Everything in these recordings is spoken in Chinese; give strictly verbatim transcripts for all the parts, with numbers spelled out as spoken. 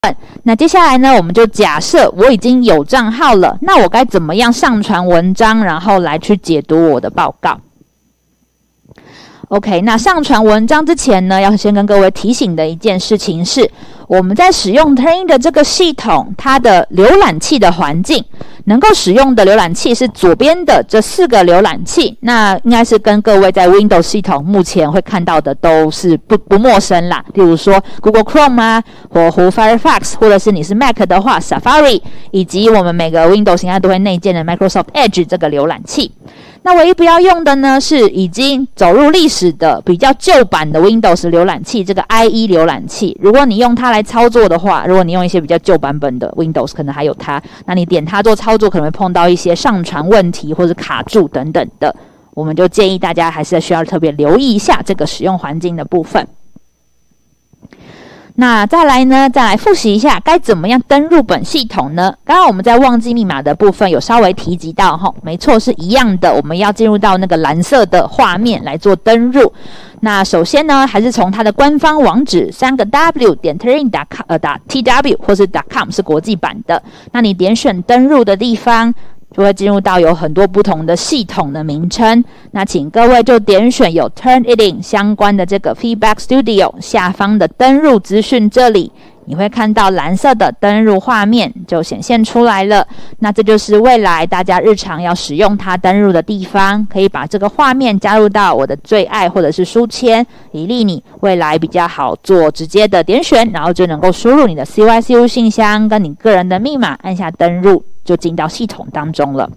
那接下来呢，我们就假设我已经有账号了，那我该怎么样上传文章，然后来去解读我的报告？OK， 那上传文章之前呢，要先跟各位提醒的一件事情是，我们在使用 Turnitin 的这个系统，它的浏览器的环境能够使用的浏览器是左边的这四个浏览器，那应该是跟各位在 Windows 系统目前会看到的都是不不陌生啦。例如说 Google Chrome 啊，或或 Firefox， 或者是你是 Mac 的话 Safari， 以及我们每个 Windows 应该都会内建的 Microsoft Edge 这个浏览器。那唯一不要用的呢，是已经走入历史的比较旧版的 Windows 浏览器，这个 I E 浏览器。如果你用它来操作的话，如果你用一些比较旧版本的 Windows， 可能还有它，那你点它做操作，可能会碰到一些上传问题或者卡住等等的。我们就建议大家还是需要特别留意一下这个使用环境的部分。那再来呢，再来复习一下该怎么样登入本系统呢？刚刚我们在忘记密码的部分有稍微提及到齁，没错，是一样的，我们要进入到那个蓝色的画面来做登入。那首先呢，还是从它的官方网址三个 w 点 turnitin 点 com 呃打 tw 或是 .com 是国际版的，那你点选登入的地方，就会进入到有很多不同的系统的名称。那请各位就点选有 Turnitin 相关的这个 Feedback Studio 下方的登入资讯，这里你会看到蓝色的登入画面就显现出来了。那这就是未来大家日常要使用它登入的地方，可以把这个画面加入到我的最爱或者是书签，以利你未来比较好做直接的点选，然后就能够输入你的 C Y C U 信箱跟你个人的密码，按下登入就进到系统当中了。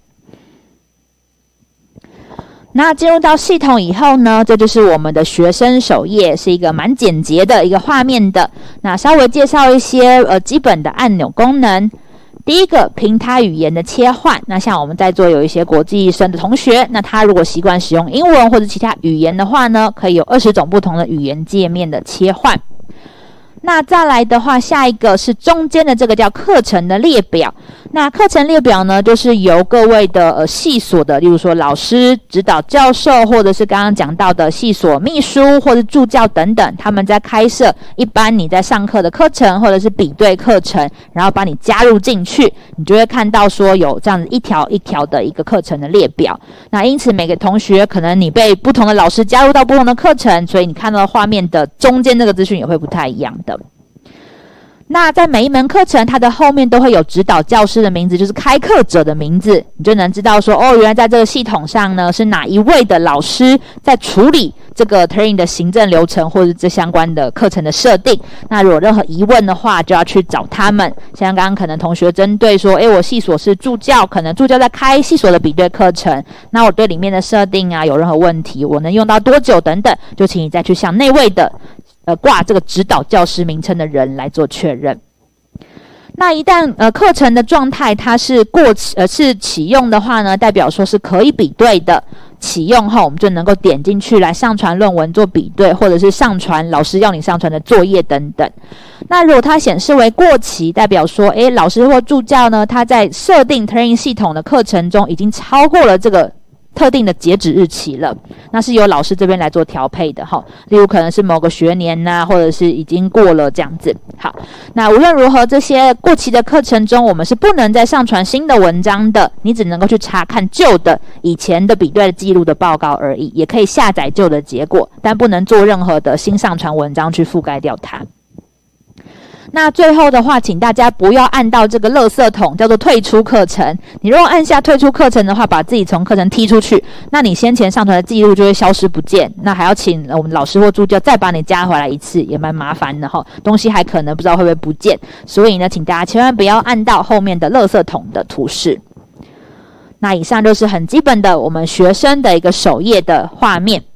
那进入到系统以后呢，这就是我们的学生首页，是一个蛮简洁的一个画面的。那稍微介绍一些呃基本的按钮功能。第一个，平台语言的切换。那像我们在座有一些国际生的同学，那他如果习惯使用英文或者其他语言的话呢，可以有二十种不同的语言界面的切换。那再来的话，下一个是中间的这个叫课程的列表。那课程列表呢，就是由各位的呃系所的，例如说老师、指导教授，或者是刚刚讲到的系所秘书或者助教等等，他们在开设一般你在上课的课程或者是比对课程，然后把你加入进去，你就会看到说有这样子一条一条的一个课程的列表。那因此每个同学可能你被不同的老师加入到不同的课程，所以你看到画面的中间这个资讯也会不太一样的。那在每一门课程，它的后面都会有指导教师的名字，就是开课者的名字，你就能知道说，哦，原来在这个系统上呢，是哪一位的老师在处理这个 Turnitin 的行政流程或者这相关的课程的设定。那如果有任何疑问的话，就要去找他们。像刚刚可能同学针对说，诶，我系所是助教，可能助教在开系所的比对课程，那我对里面的设定啊有任何问题，我能用到多久等等，就请你再去向那位的呃，挂这个指导教师名称的人来做确认。那一旦呃课程的状态它是过呃是启用的话呢，代表说是可以比对的。启用后，我们就能够点进去来上传论文做比对，或者是上传老师要你上传的作业等等。那如果它显示为过期，代表说，诶，老师或助教呢，他在设定 Turnitin 系统的课程中已经超过了这个特定的截止日期了，那是由老师这边来做调配的哈。例如可能是某个学年呐、啊，或者是已经过了这样子。好，那无论如何，这些过期的课程中，我们是不能再上传新的文章的，你只能够去查看旧的以前的比对记录的报告而已，也可以下载旧的结果，但不能做任何的新上传文章去覆盖掉它。那最后的话，请大家不要按到这个垃圾桶，叫做退出课程。你如果按下退出课程的话，把自己从课程踢出去，那你先前上传的记录就会消失不见，那还要请我们老师或助教再把你加回来一次，也蛮麻烦的齁，东西还可能不知道会不会不见。所以呢，请大家千万不要按到后面的垃圾桶的图示。那以上就是很基本的我们学生的一个首页的画面。